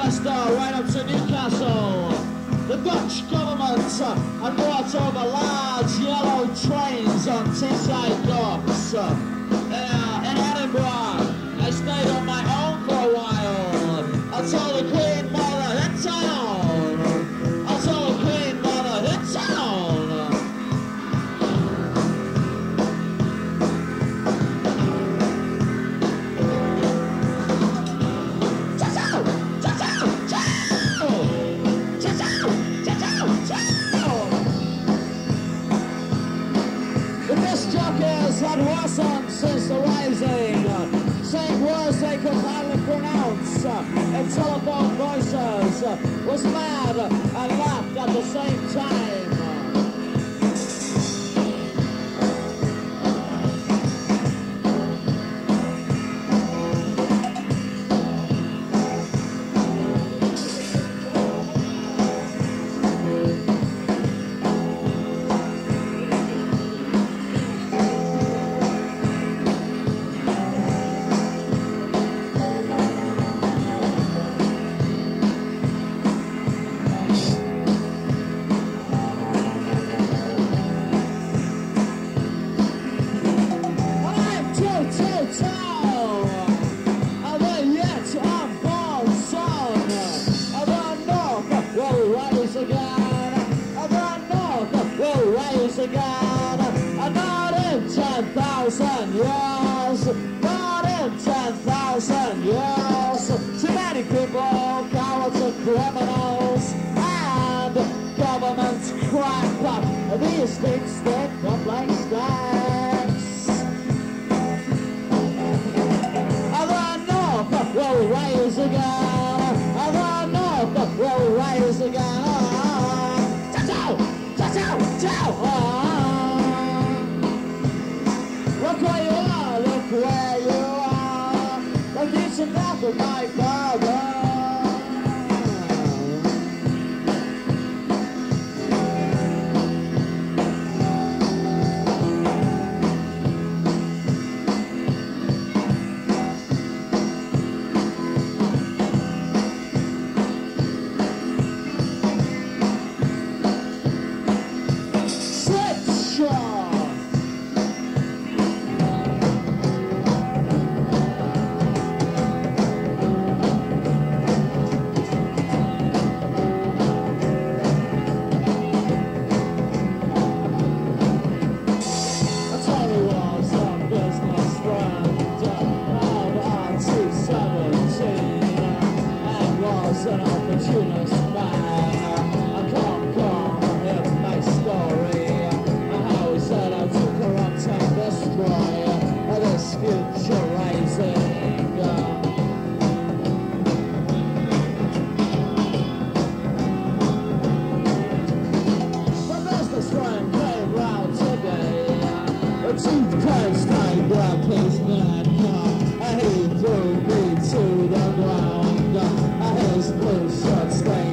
Manchester right up to Newcastle. The Dutch government had brought over large yellow trains on Teesside docks. In Edinburgh, I stayed on my own for a while. I told the Queen Mother in town. I told the Queen Mother in town. That wasn't since the rising, saying words they could hardly pronounce, and telephone voices was mad and laughed at the same time. Not in 10,000 years, not in 10,000 years. Too many people, cowards and criminals, and governments crap up. These things stick up like stacks. The North will rise again, the North will rise again. Look where you are, look where you are. Look, it's enough of my father. An opportunist man, I come, here's my story, and how he set out to corrupt and destroy this future rising. The businessman came round today, the toothpaste I grabbed his neck, and he threw me to the ground. His blue shirt stained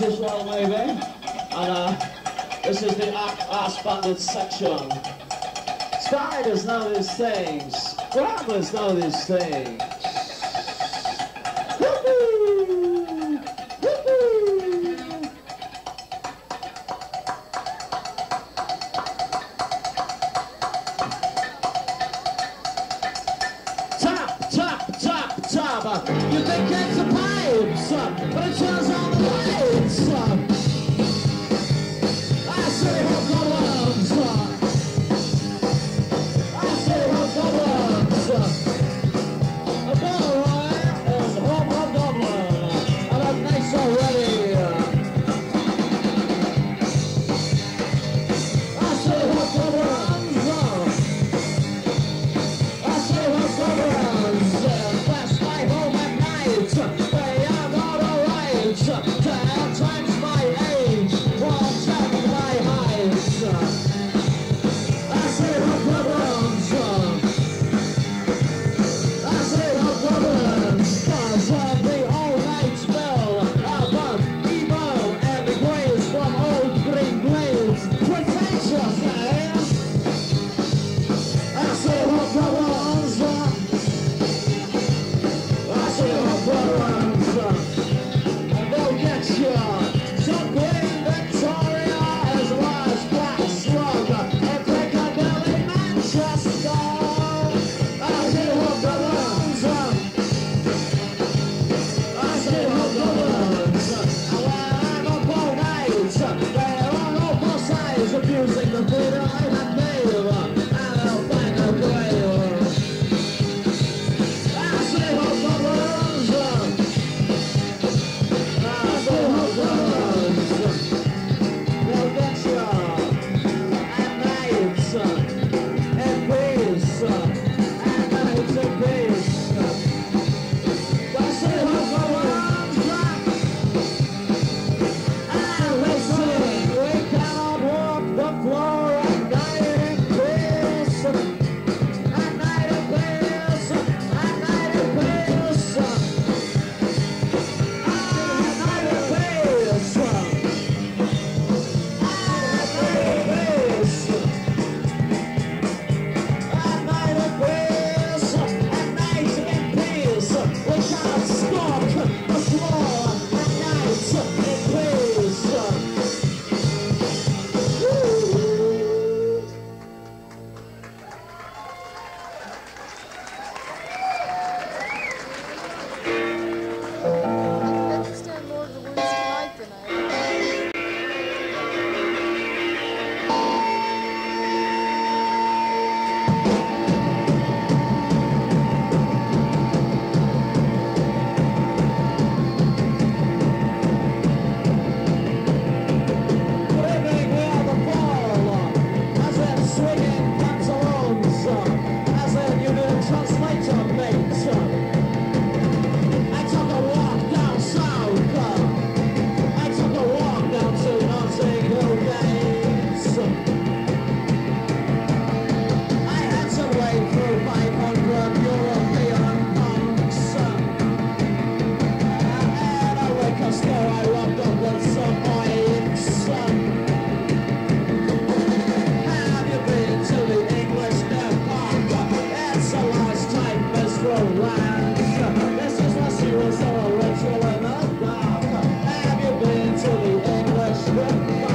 as well, maybe. And this is the Arse Bandit section. Spiders know these things. Grandmas know these things. Woo-hoo! Woo-hoo! Tap, tap, tap, tap. You think it's the pipes, but it turns on the lights. I say hot goblins. I say hot goblins. A bottle right and hot goblin. And I'm nice already. I say hot goblins. I say hot goblins. That's my home at night. They are not alright. 10 times my age. 1 time my height. I say hot goblins. I say hot goblins. 'Cause of the all-night spell of emo and the grace from old green blades. Pretentious, eh? I say hot goblins. I say hot goblins. And they'll get you. So Queen Victoria as well as Black Slug and Piccadilly, Manchester. I say hot goblins. I say hot goblins. And when I'm up all night, they're on all four sides abusing the freedom I have made. And they'll find a grave. I say hot goblins. I say hot goblins. They'll get you at night, in peace, at night in peace. I say hot goblins. And listen, we cannot walk the floor at night in peace. At night in peace. At night in peace. At night in peace. At night in peace. At night in peace. We cannot stalk the floor at night in peace. Woo. I understand more of the words tonight than I Living where the fall, as in swinging pantaloons, as in you need a translator, mate. I took a walk down south, I took a walk down to Notting Hill Gates. I had to wait through 500 European punks, and a liquor store I robbed up with some oinks. Have you been to the English Park? It's a large type bistro lounge. This is what she was so ritual in the dark. Have you been to the English Park?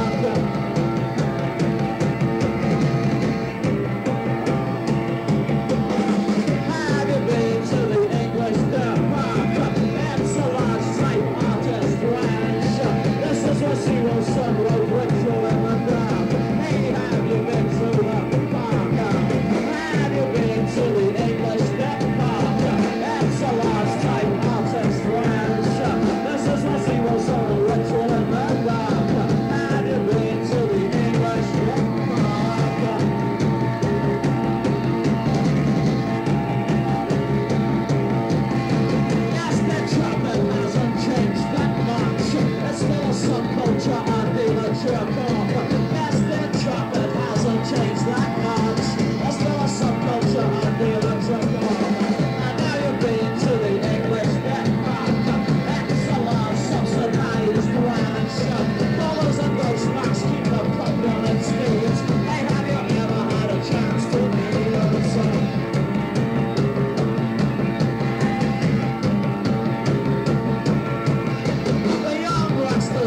Have you been to the English Park? It's a large type artist lounge. This is what she was so ritual in the dark. Hey, have you been to the park? Have you been to the English Park? It's a large type artist lounge. This is what she was so ritual in the dark. Have you been to the English Park? Yes, the trumpet hasn't changed that much. It's still a subculture and being a jerk off. Yes, the trumpet hasn't changed that much. It's still a subculture and being a jerk off. And now you've been to the English Park. It's a large subsidized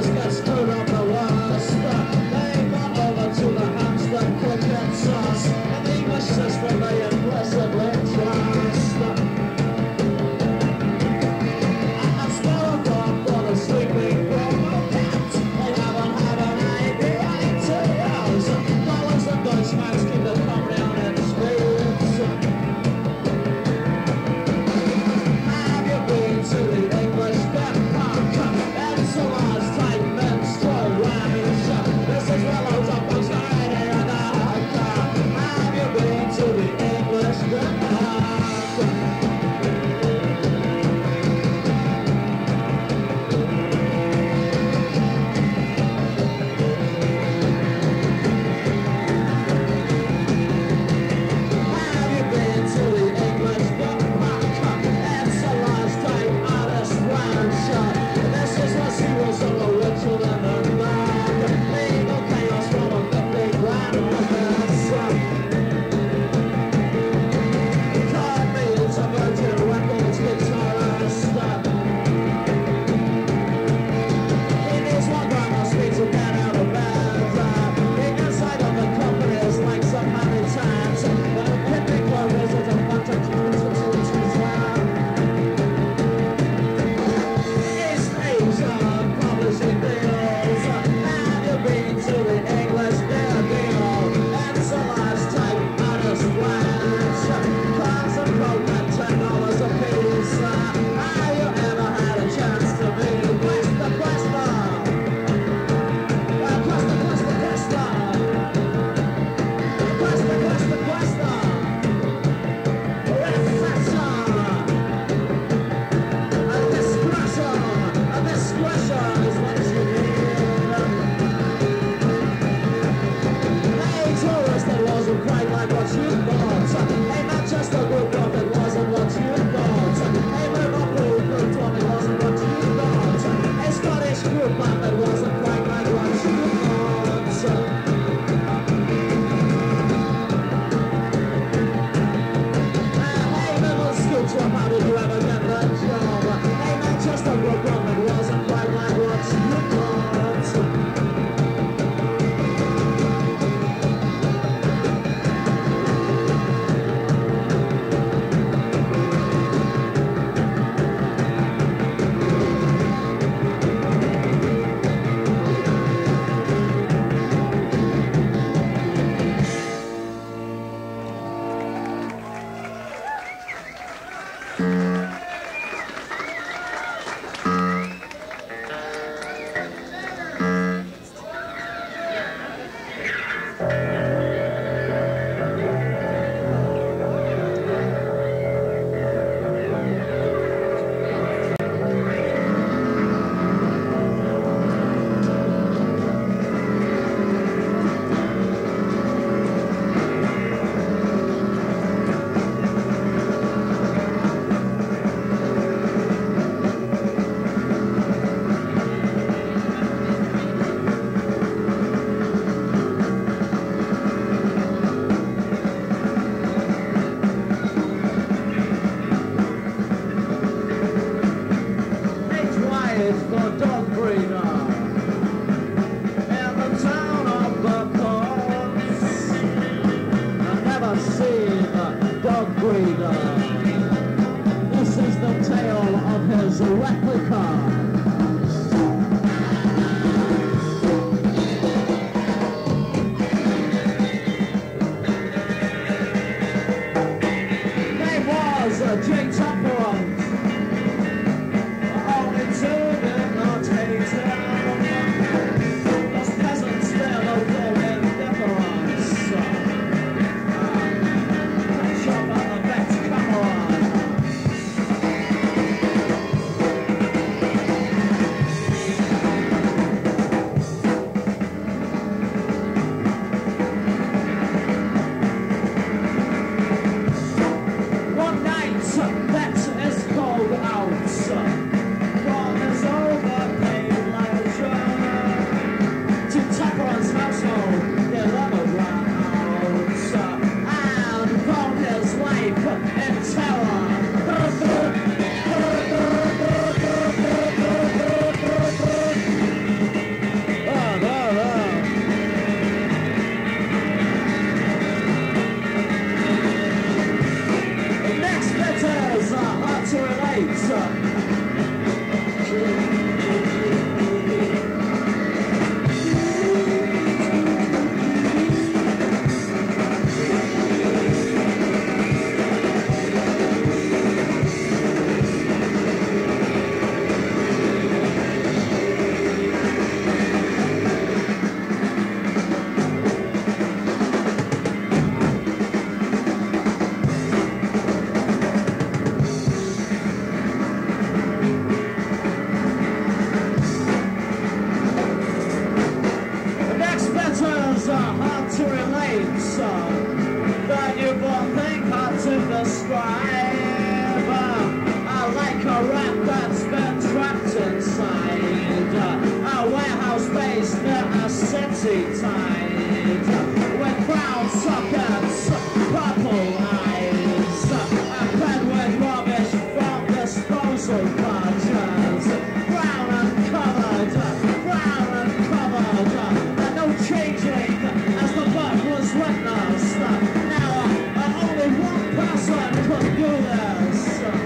get screwed up the worst. They got over to the hamster cricket sauce. And the English system they implicitly trust. And Spotify for the sleeping Brahma cat. They haven't had an idea in 2 years. Dollars and Deutschmarks keep the company on its feet. Have you been to the English Death Park? It's a large tight menstrual lounge. This is where loads of folks are right here in the car. Have you been to the English Death Park? Have you been to the English Death Park? It's a large tight artist lounge. This is where zeros are the ritual and the band. Legal chaos from a 50 grand romance. Call me, it's a Virgin Records guitarist. He needs one drama speed to get out of bed. Being inside of the company is like so many times. But a picnic club is a bunch of kids to East Asia publishing deals. Have you been to the English Beer Deal? It's a large type artist lounge. Cars and coke at $10 a piece. Have you ever had a chance to meet Questa? Questa, a discretion is what you need. Hey, tourist, it wasn't quite like what you thought. Hey, Manchester group up, it wasn't what you thought. Hey, Liverpool group up, it wasn't what you thought. Hey, Scottish group up, it wasn't quite like what you thought. Hey, middle school drop, how did you ever get that job? Hey, Manchester group up, it wasn't quite like what you thought. trains. The newborn thing hard to describe. I like a rat that's been trapped inside a warehouse based near a city tide with brown sockets, purple eyes, a bed with rubbish from disposal barges, brown and covered, and no changing as the birth was witnessed. Now only one person could do this.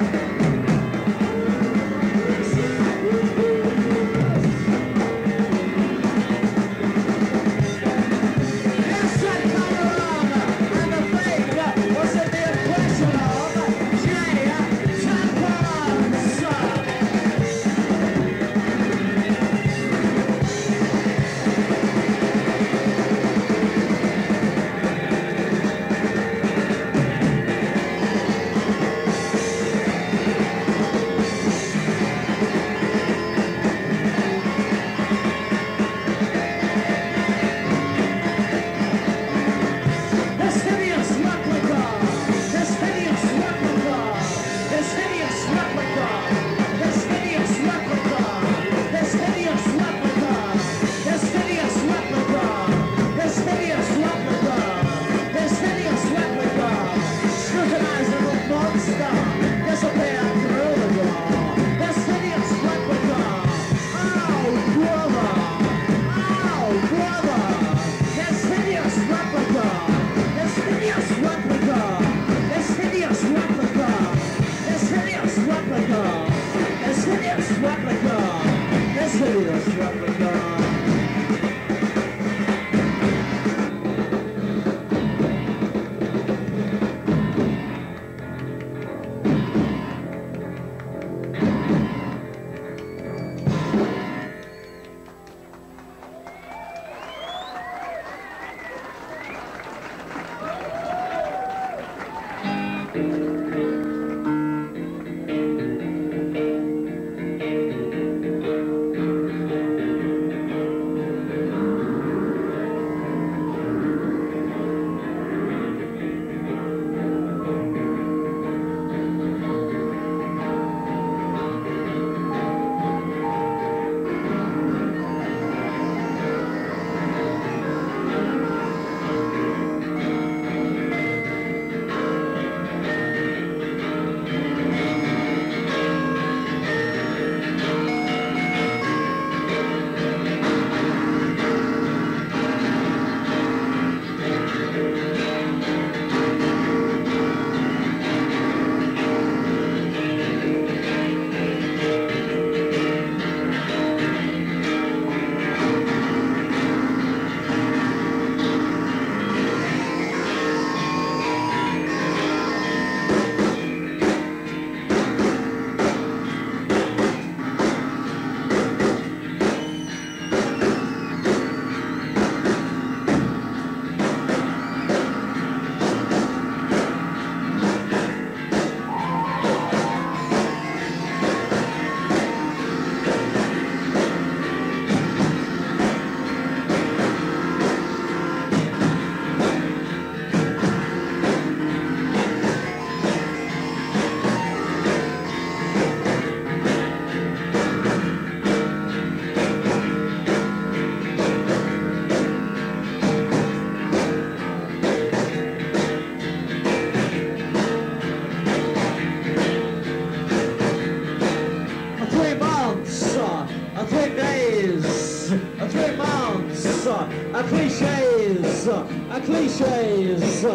Cliches,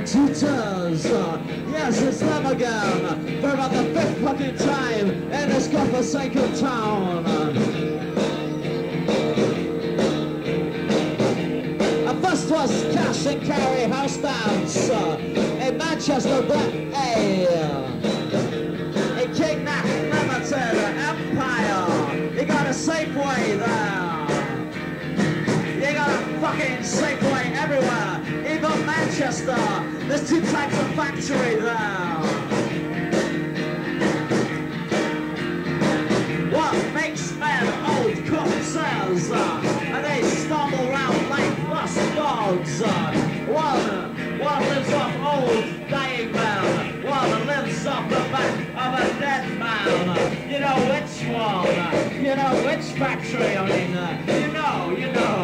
tutors, yes, it's them again, for about the fifth fucking time in this godforsaken town. First was cash and carry house bands in Manchester, Black A. In Kidnap Limited Empire, you got a Safeway there. You got a fucking Safeway everywhere. Even Manchester, there's two types of factory there. What makes men old cocktails, and they stumble around like bus dogs. What satisfactory. I mean, you know.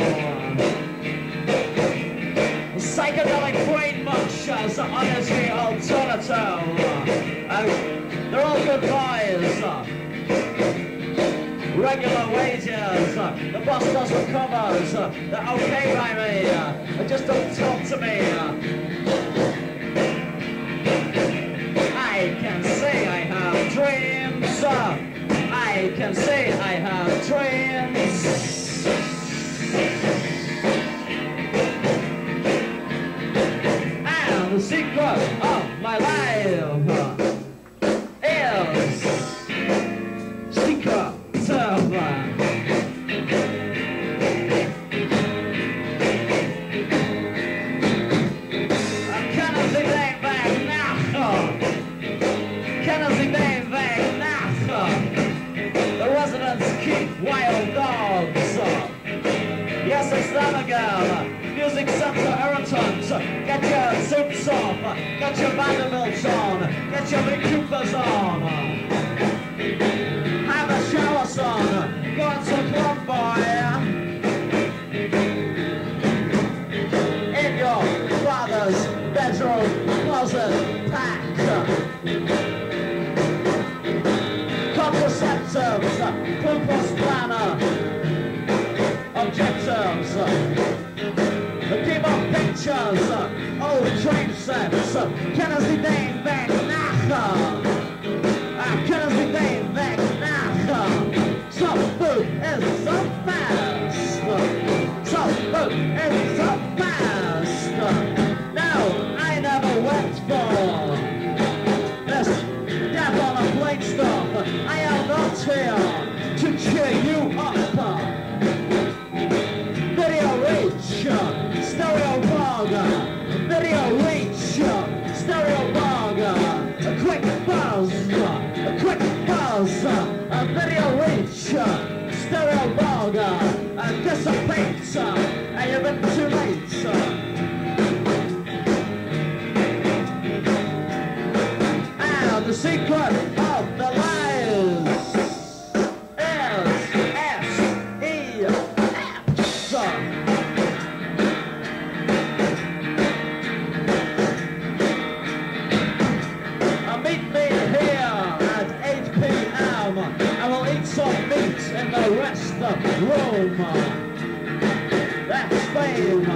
Psychedelic brain munchers, honestly alternative. They're all good boys. Regular wages. The boss doesn't covers. They're okay by me. They just don't talk to me. I can say I have dreams. I can say I have dreams. And the secret of my life is secret. I cannot see them back now. Cannot see them back now. The residents keep wild dogs. Yes, it's them again. Music Center irritants. Get your suits off. Get your Vanderbilts on. Get your Big Coopers on. Have a shower, son. Go into a club, boy. In your father's bedroom closet, pack. Contraceptives, glucose planner, objectives. Keep up pictures, old train sets. Can I see name back now? Can I see name back now? Some food is so fast. Some food is so fast. No, I never went for this death on a plate stuff. I am not here to cheer you up. Video reach, stereo burger. Video reach, stereo burger. A quick buzz, a quick buzz. A video reach, stereo burger. Dissipates, and you've been too late. And the secret of the lies is S-E-X. Meet me here at 8 p.m. I will eat some meat in the rest room. That's fame.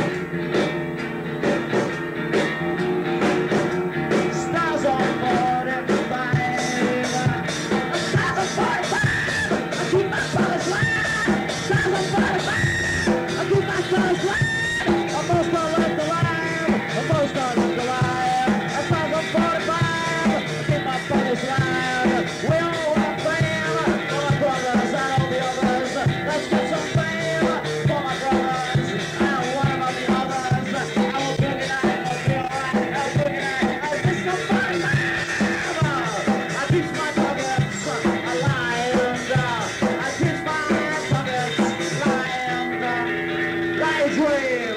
Stars on 45. Stars on 45. I keep my colors line. Stars on 45. I keep my colors line. I'm most gonna love the line. I'm most gonna love the line. Stars on 45. This line. We all want fame for my brothers and all the others. Let's get some fame for my brothers and one of the others. I will boogie night, I'll be alright. I'll boogie night, I'll be some fun. I teach my pockets alive. I teach my pockets alive. I dream.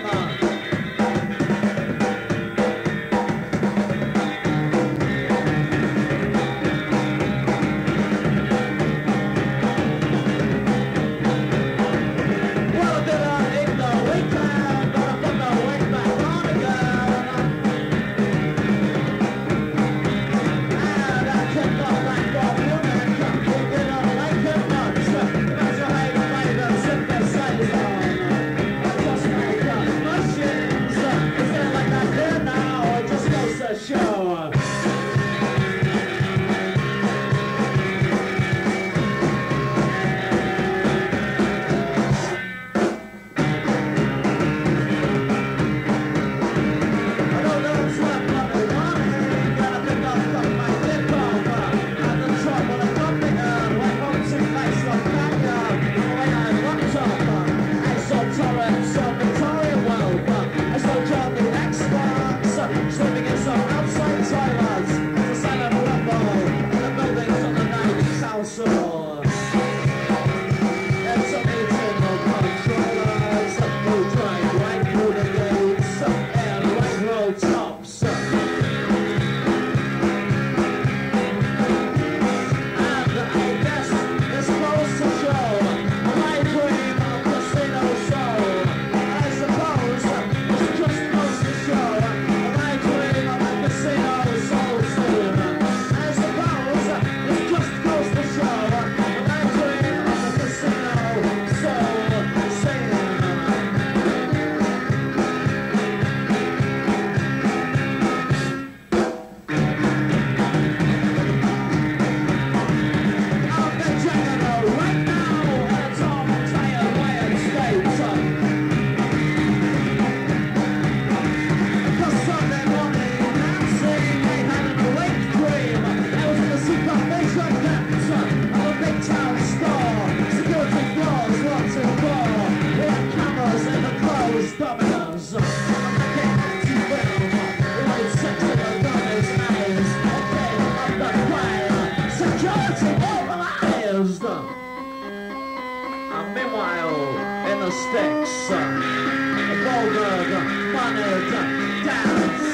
dominoes. I'm looking at you film. With sex in the runner's eyes. Okay, I'm the fire. Security mobilized. And meanwhile, in the sticks, Goldberg, Bonnet, dance.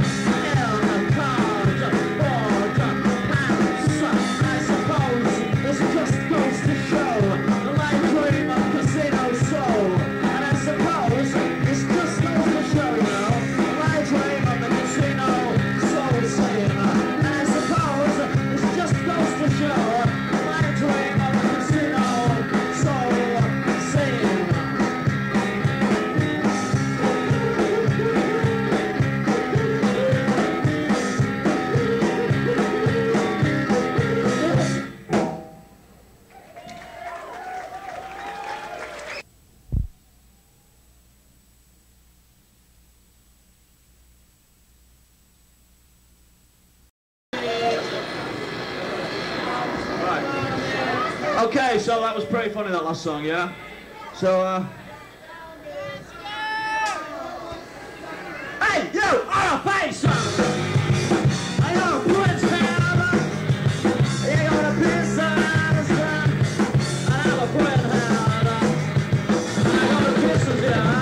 Okay, so that was pretty funny, that last song, yeah? So, hey, you, on a face! I got a prince hammer. You got a piece of sun. I have a friend hammer. I got a kisses, yeah?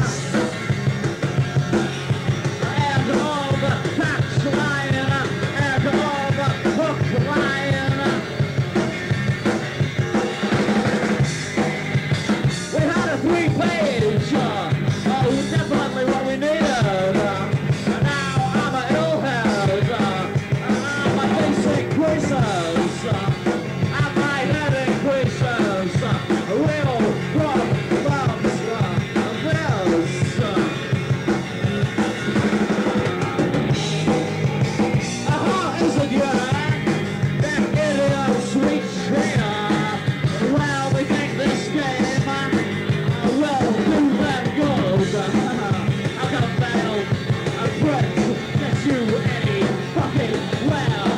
And all the catch lying, and all the hook lying. Three-page, definitely what we needed. Now I'm an illhead. My face increases. And my head increases. Real problems. This. Isn't you? That idiot sweet trainer. Well, we think this game. I've got a battle, a threat that you any fucking well.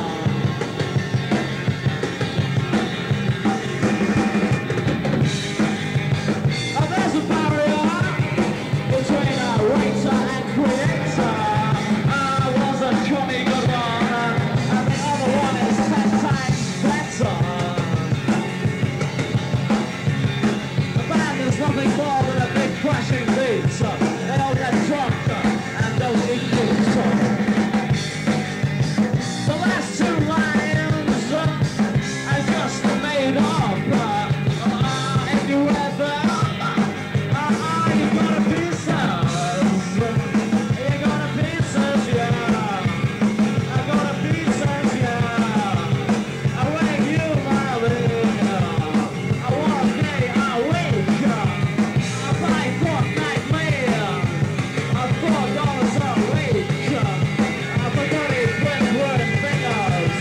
There's a barrier between a writer and creator. Was a jolly good one, and the other one is 10 times better. A band is nothing more than a big crashing beat. They all get drunk and don't eat things. The last two lines are just made up. If you ever, you got a pieces. You got a pieces, yeah. I got a pieces, yeah. I wake you, my lady. I walk day, I wake. I buy Fortnite mail. $4 a week. I forgot it with wooden fingers.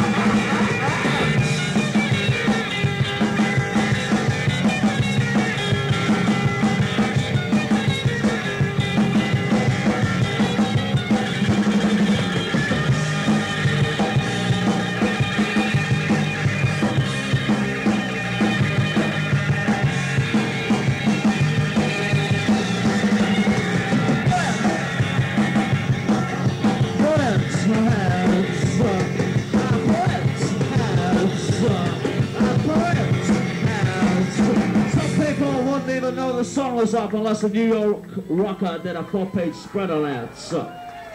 Some people wouldn't even know the song was up unless a New York rocker did a 4-page spread on it. So.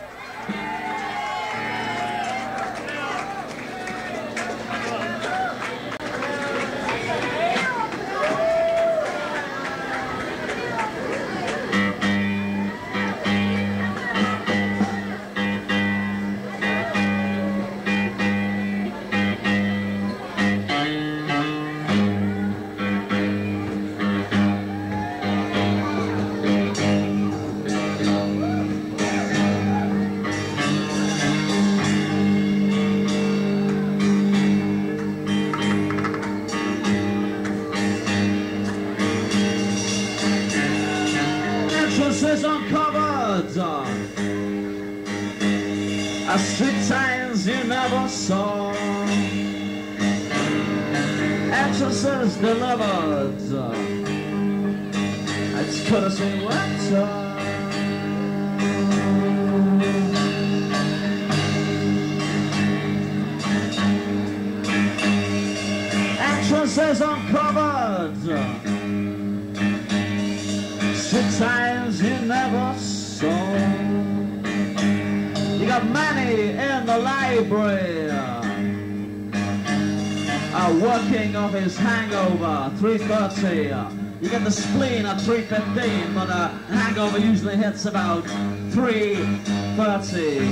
Entrances uncovered. Street signs you never saw. Entrances delivered. It's courtesy winter. Entrances uncovered. 6 times you never saw. You got Manny in the library, working off his hangover, 3:30. You get the spleen at 3:15, but hangover usually hits about 3:30.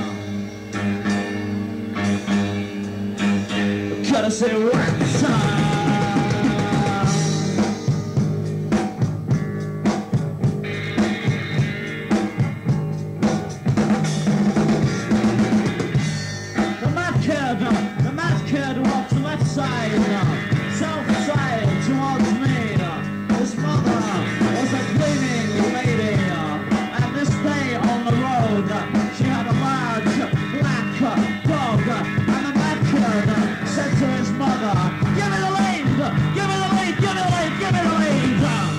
Courtesy work time. The mad kid walks left side, south side towards me. His mother was a cleaning lady, and this day on the road she had a large black dog, and the mad kid said to his mother, "Give me the lead! Give me the lead! Give me the lead! Give me the lead!"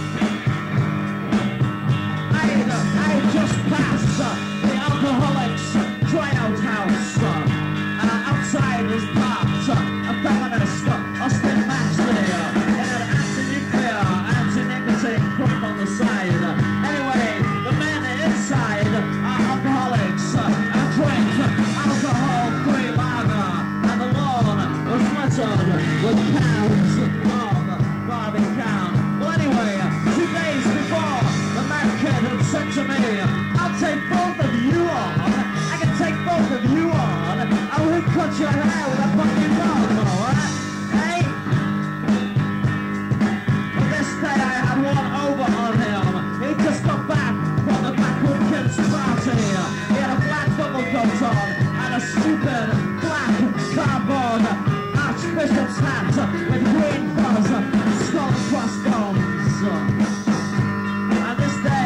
I just passed the alcoholics tryout house. Outside is parked a feminist, Austin Maxley, in an anti-nuclear, anti-nicotine group on the side. Anyway, the men inside are alcoholics and drink alcohol-free lager, and the lawn was littered with cans of Barbican. Well, anyway, 2 days before, the mad kid had said to me, "I'll take both of you on. I can take both of you on. I will cut your hair with a fucking lawnmower, hey?" But this day I had one over on him. He just got back from the Backwood Kids party. He had a black bubble coat on and a stupid black cardboard Archbishop's hat with green fuzz, skull and crossbones. And this day,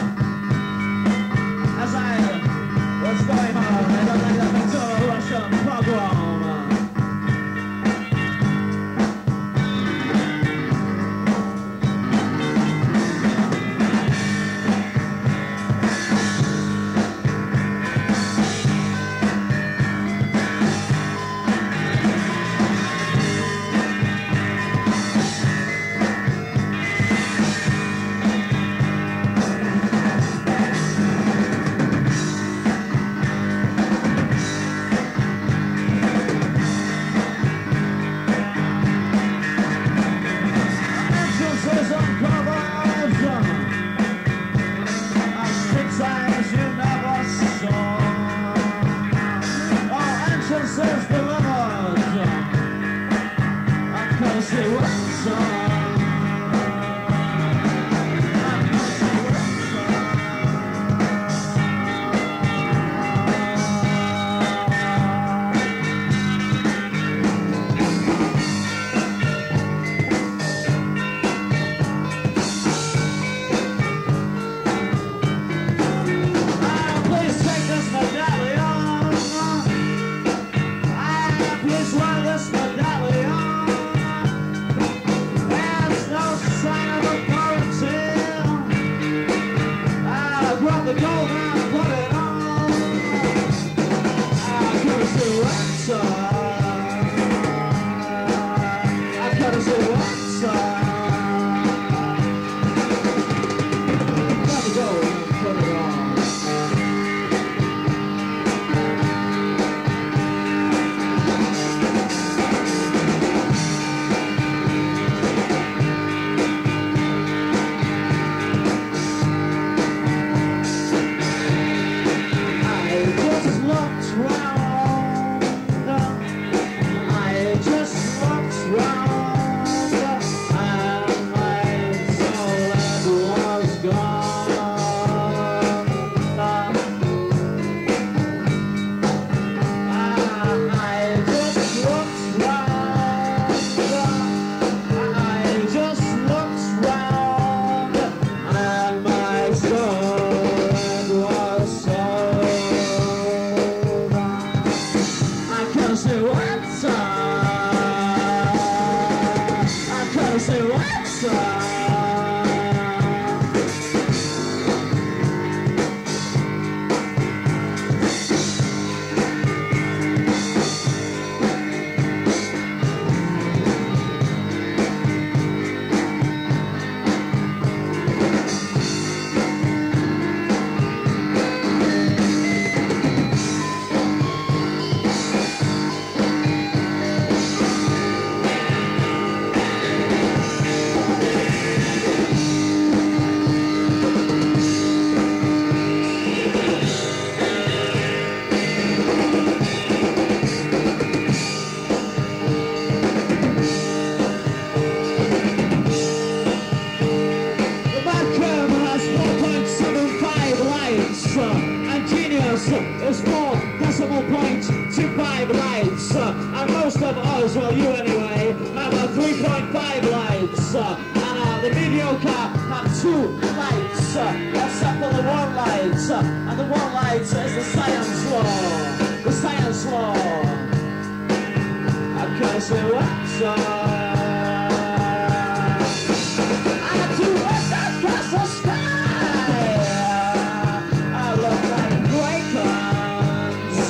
as I was going home, I don't think that makes a Russian pogrom. and the mediocre have two lights, except for the one light, and the one light is the science law, the science law. I can't say what's I do what's across the sky. I look like breakers.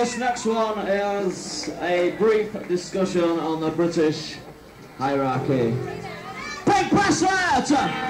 This next one is a brief discussion on the British hierarchy. Big press out!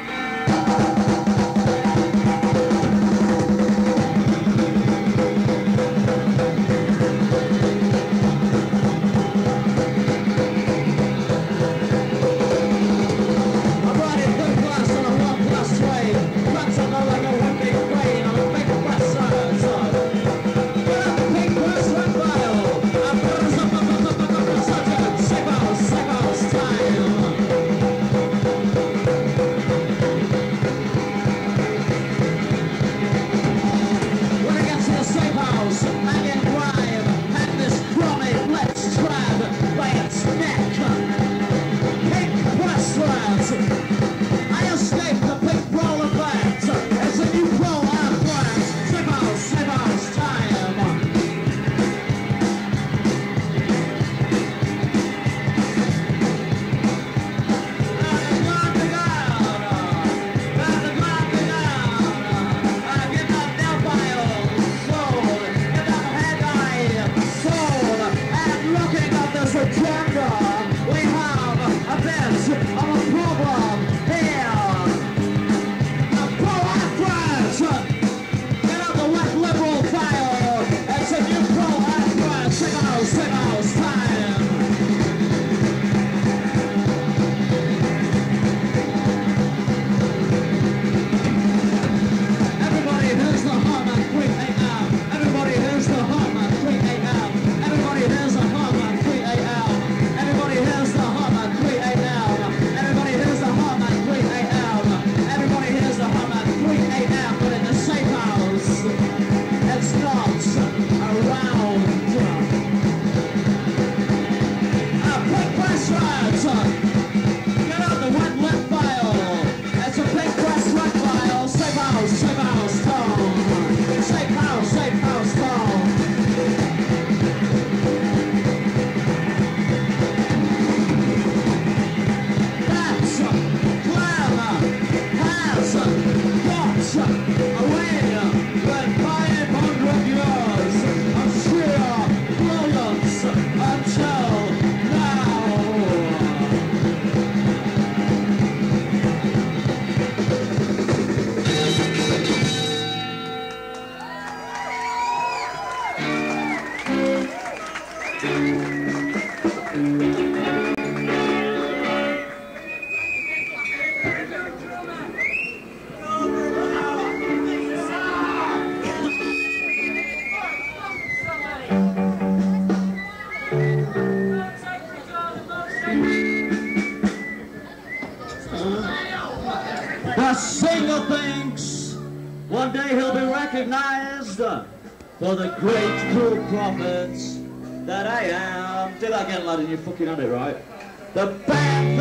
The singer thinks one day he'll be recognized for the great true prophets that I am. Do that again, lad, and you fucking had it right. The band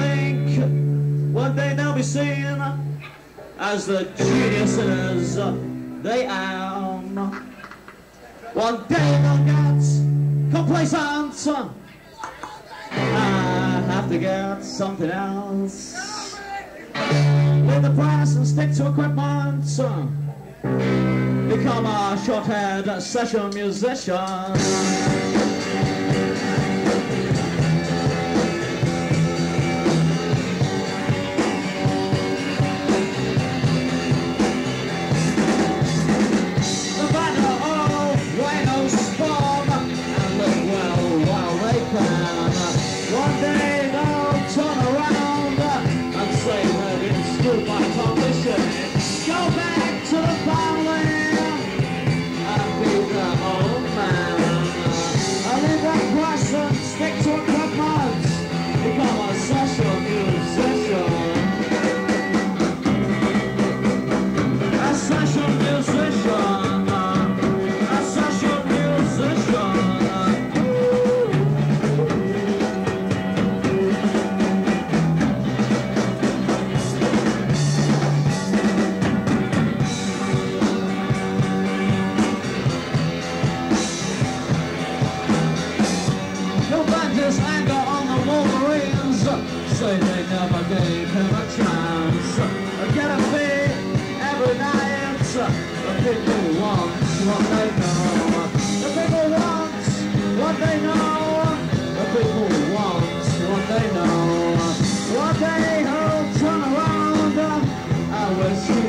think one day they'll be seen as the geniuses they am. One day they'll get complacent. I have to get something else. With the price and stick to equipment. Become a short-haired session musician.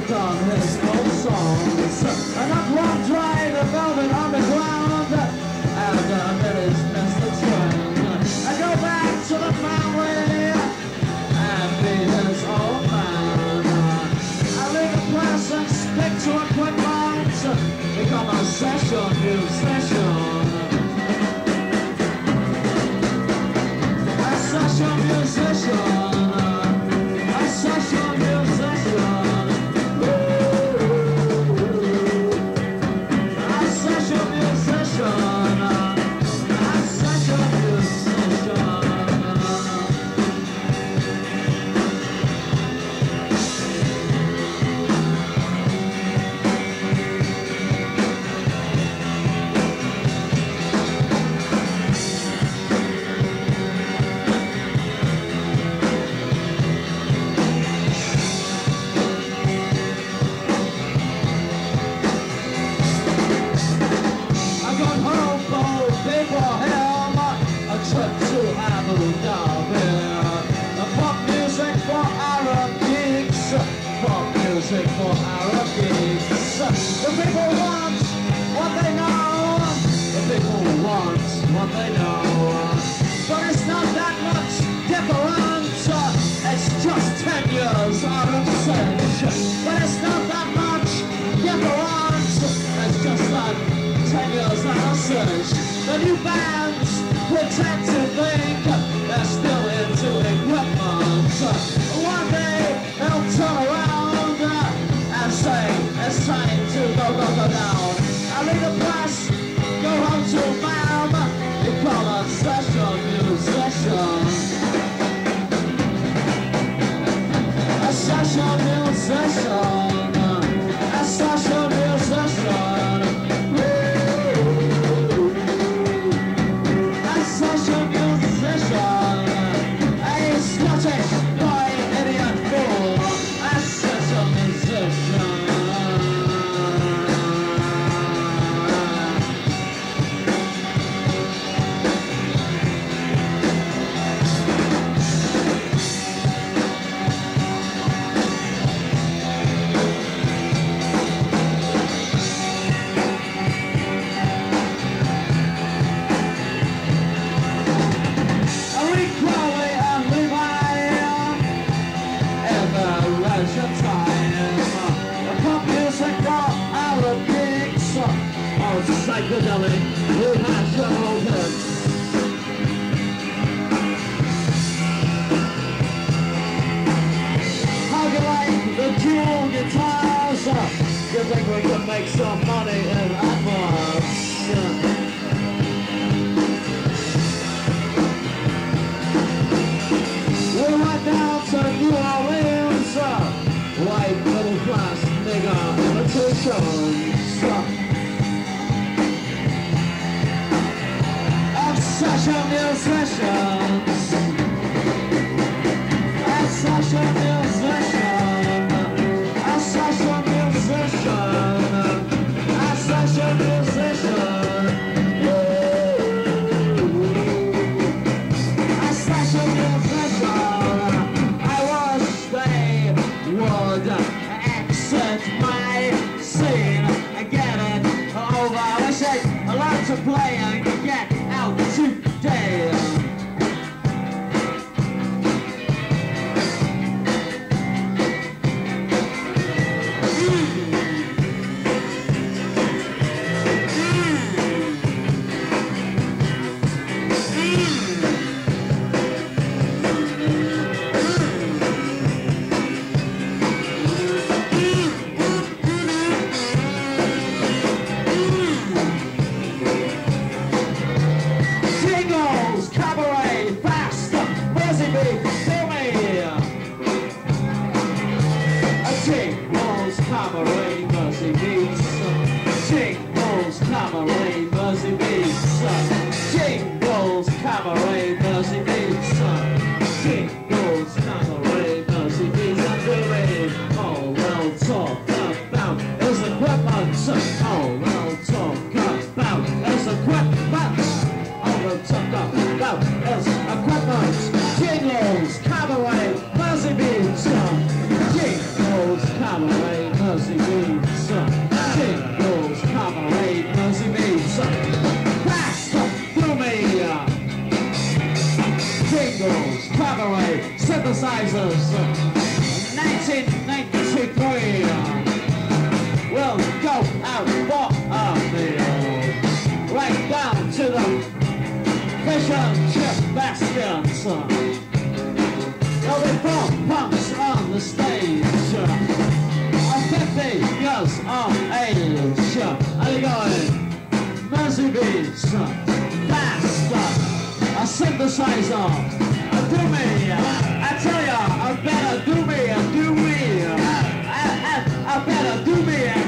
work on his old songs. And up one drive, the velvet underground, and village Mr. Twin. I go back to the family and be his old man. I leave the press and stick to equipment, become a session musician. A session musician. A session musician. A session musician. A session musician. Music for Arab geeks. The people want what they know. The people want what they know. But it's not that much different. It's just 10 years out of sync. But it's not that much different. It's just like 10 years out of sync. The new bands pretend to think they're still into equipment. One day they'll turn around and say it's time to go down. I leave the press, go home to mom, become a session musician. A session musician. A session musician. A session musician. A Scottish boy, idiot fool. A session musician. Psychedelic, we have your hits. How do you like the dual guitars? You think we can make some money in advance? We went down to New Orleans, white middle class nigger imitations. Session musicians. A session musician. A session musician. A session musician. A session musician. I wish they would exit my scene and get it over. I wish they'd allow to play and get out today. Cabaret, Mercy Beach, Jingles, Cabaret, Mercy Beats, Jingles, Cabaret, Mercy Beats, Back to me, Jingles, Cabaret, Synthesizers, 1993, we'll go out for a meal, right down to the fish and chip bastions. There'll be 4 punks on the stage, 50 years of age. How you going? Mercy Beats, fast, a synthesizer, do me, I tell ya, I better do me, I better do me, I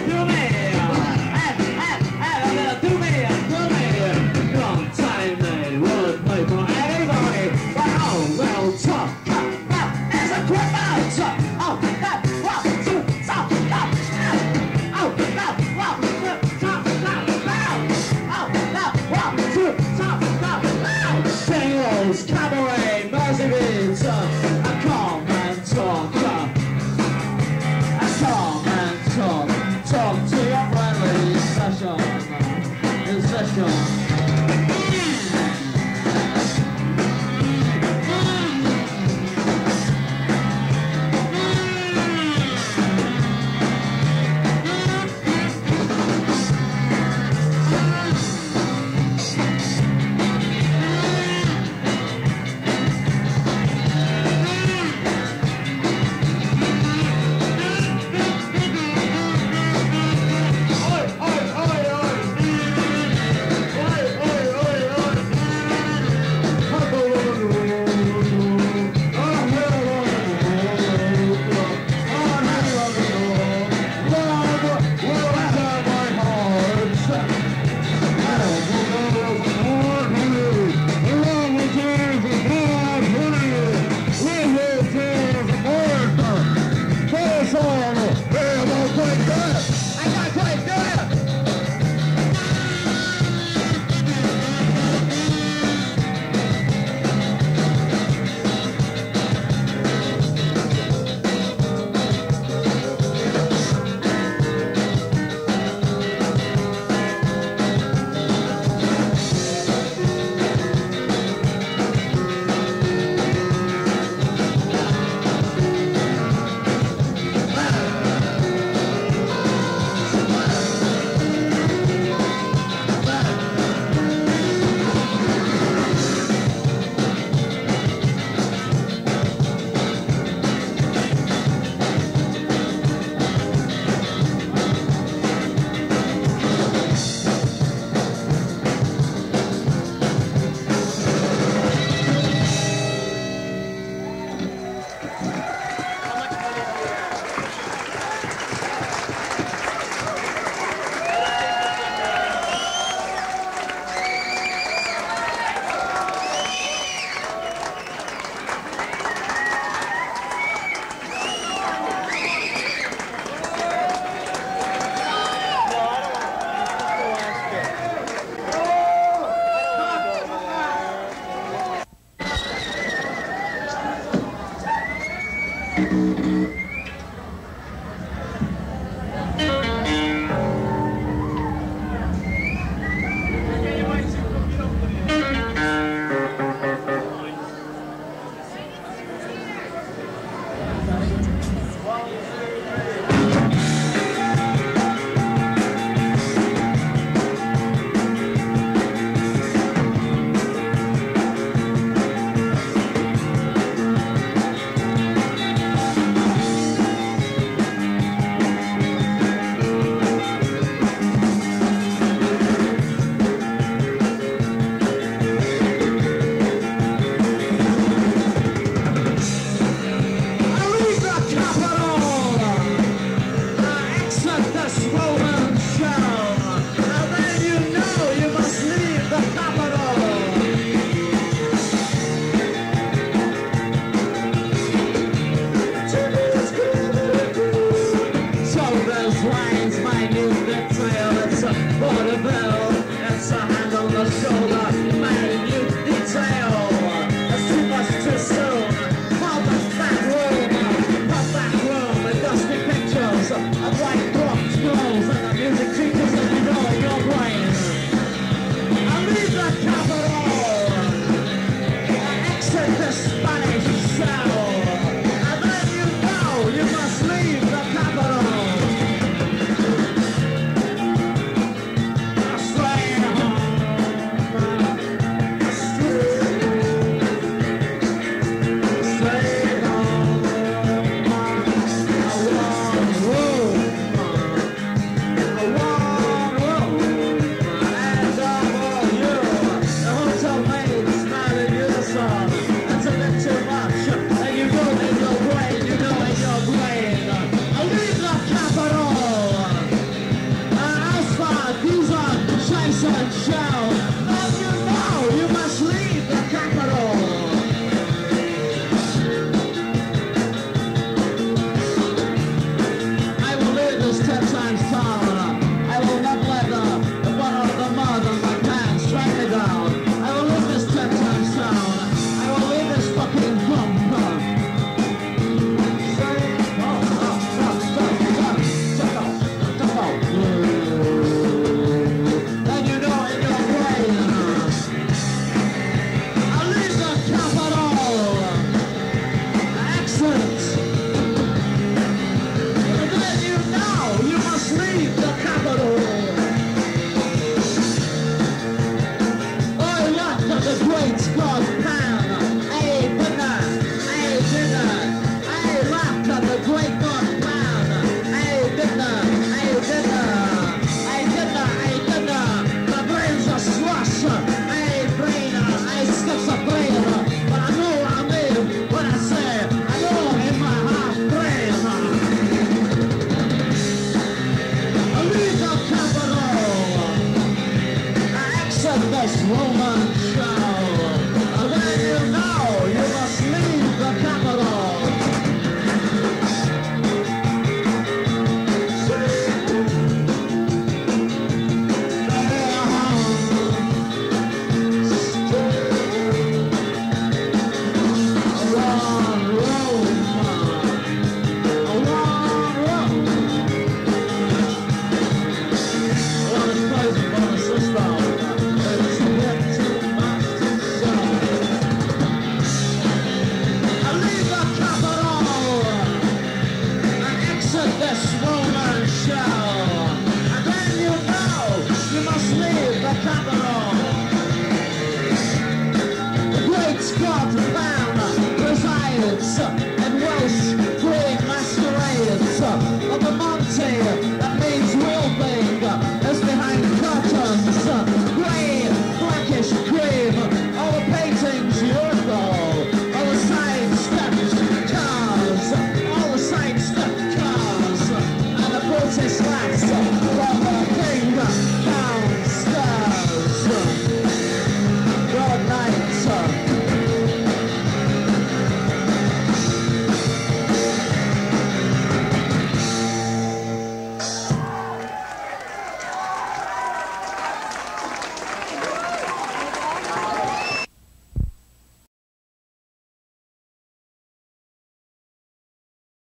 better do me. Long time they would play for anybody, but oh, well, tough, as a quick out, oh, that, wow, two, stop, stop, oh, that, wow, stop, oh, that, wow, two, stop, Jingles, Cabaret, Mercy Beats,